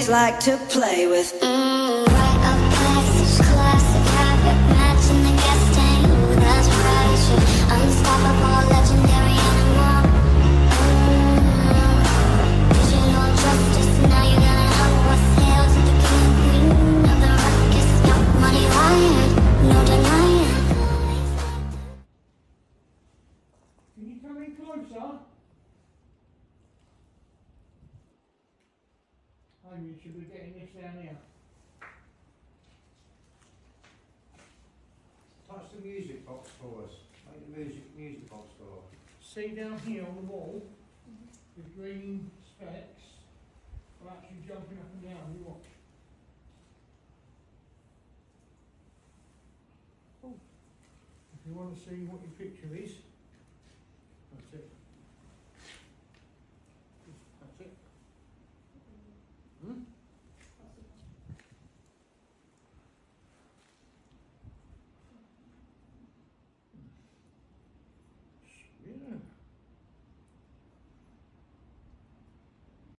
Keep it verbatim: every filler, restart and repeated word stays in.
like to play with. Mm, right up past classic habit, matching the gas tank. That's right, you're unstoppable, legendary animal. Mm, digital justice, now you gotta help us hail to the king and queen of the ruckus. Got money wired, no denying. Can you come in closer? Amy, you should be getting this down here. Touch the music box for us. Make the music music box for us. See down here on the wall, the green specks are actually jumping up and down. You watch. Oh. If you want to see what your picture is.